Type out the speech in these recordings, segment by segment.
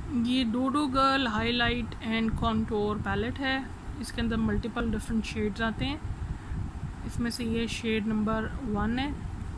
ये Dodo Girl highlight and contour palette है। इसके अंदर मल्टीपल डिफरेंट शेड्स आते हैं। इसमें से ये शेड नंबर 1 है।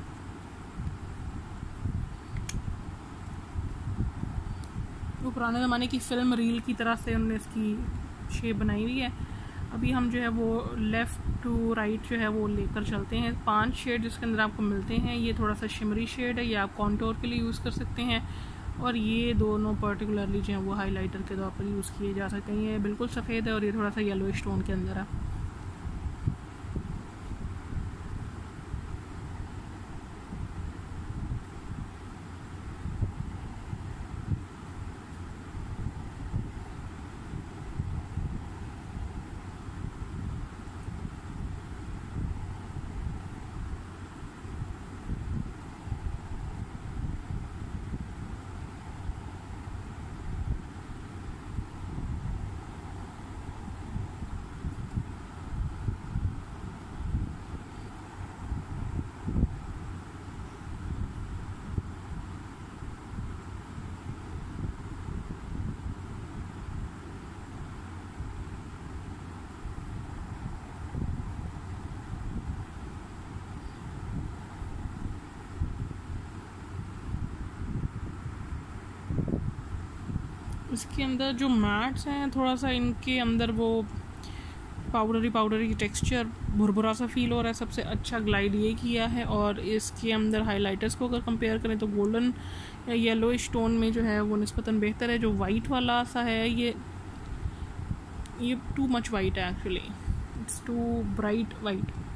वो पुराने ज़माने की फ़िल्म रील की तरह से उन्होंने इसकी शेप बनाई हुई है। अभी हम जो है वो लेफ़्ट टू राइट जो है वो लेकर चलते हैं। 5 शेड जिसके अंदर आपको मिलते हैं। ये थोड़ा सा शिमरी शेड है, ये आप कॉन्टोर के लिए यूज़ कर सकते हैं, और ये दोनों पर्टिकुलरली जो है वो हाइलाइटर के तौर पर यूज़ किए जा सकते हैं। ये बिल्कुल सफ़ेद है और ये थोड़ा सा येलो स्टोन के अंदर है। इसके अंदर जो मैट्स हैं थोड़ा सा इनके अंदर वो पाउडरी टेक्सचर भुरभुरा सा फील हो रहा है। सबसे अच्छा ग्लाइड ये किया है। और इसके अंदर हाइलाइटर्स को अगर कंपेयर करें तो गोल्डन या येलो स्टोन में जो है वो निस्बतन बेहतर है। जो वाइट वाला सा है ये टू मच वाइट है actually, it's too bright white.